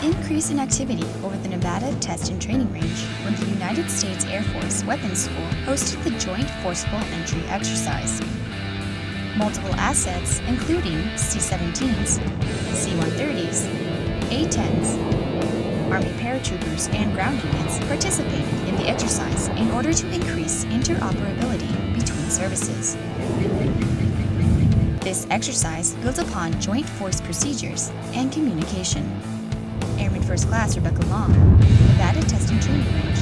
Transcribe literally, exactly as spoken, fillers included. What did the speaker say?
increase in activity over the Nevada Test and Training Range when the United States Air Force Weapons School hosted the Joint Forcible Entry exercise. Multiple assets, including C seventeens, C one thirties, A tens, Army paratroopers, and ground units participated in the exercise in order to increase interoperability between services. This exercise built upon joint force procedures and communication. Airman First Class Rebecca Long, Nevada Test and Training Range.